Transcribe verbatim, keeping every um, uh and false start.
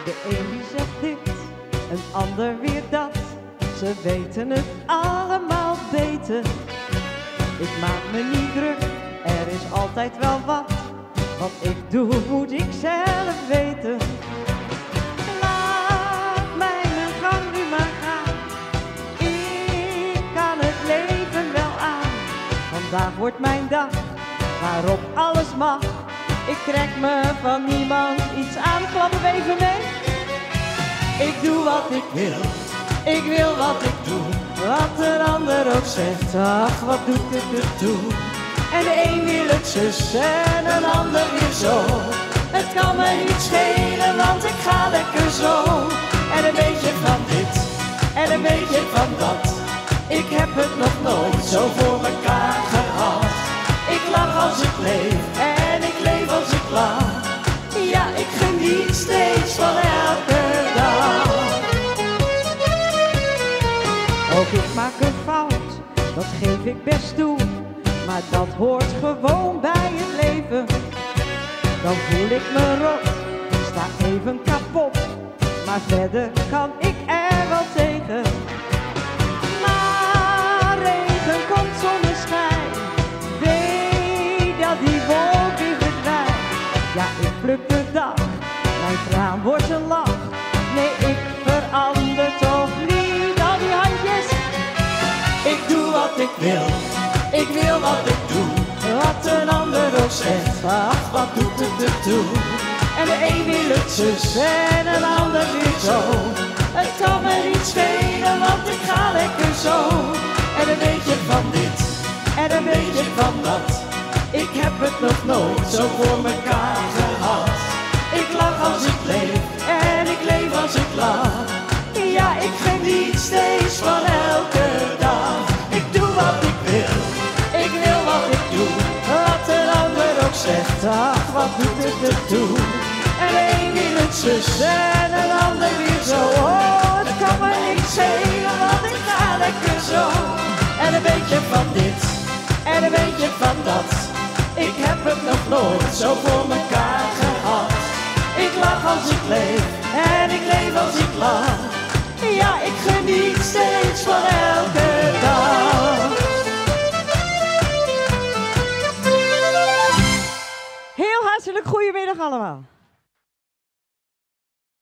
De een die zegt dit, een ander weer dat. Ze weten het allemaal beter. Ik maak me niet druk, er is altijd wel wat. Wat ik doe, moet ik zelf weten. Laat mij mijn gang nu maar gaan. Ik kan het leven wel aan. Vandaag wordt mijn dag, waarop alles mag. Ik trek me van niemand iets aan. Klappen we even mee. Ik doe wat ik wil, ik wil wat ik doe. Wat een ander ook zegt, ach wat doet het ertoe. En de een wil het zus en een ander weer zo. Het kan me niet schelen, want ik ga lekker zo. En een beetje van dit, en een beetje van dat. Ik heb het nog nooit zo voor mekaar gehad. Ik lach als ik leef, en ik leef als ik lach. Ja, ik geniet steeds van elke dag. Ook ik maak een fout, dat geef ik best toe. Maar dat hoort gewoon bij het leven. Dan voel ik me rot, sta even kapot. Maar verder kan ik er wel tegen. Maar regen komt zonneschijn. Weet dat die wolk weer verdwijnt. Ja, ik pluk de dag, mijn traan wordt een lach. Nee, ik verander toch niet al die handjes. Ik doe wat ik wil, ik wil wat ik doe. Wat een ander ook zegt, ach wat doet het ertoe. En de een wil het zus en een ander weer zo. Het kan me niet schelen, want ik ga lekker zo. En een beetje van dit, en een beetje van dat. Ik heb het nog nooit zo voor mekaar gehad. Ik lach als ik leef, en ik leef als ik lach. Ja, ik geniet steeds van elke dag. Ik doe wat ik wil, ik wil wat ik doe. Wat een ander ook zegt, ach wat doet het ertoe. En de een wil het zus en een ander weer zo. Oh, het kan me niet schelen, want ik ga lekker zo. En een beetje van dit, en een beetje van dat. Ik heb het nog nooit zo voor mekaar gehad. Ik lach als ik leef, en ik leef als ik lach. Ja, ik geniet steeds van elke dag. Heel hartelijk goedemiddag allemaal.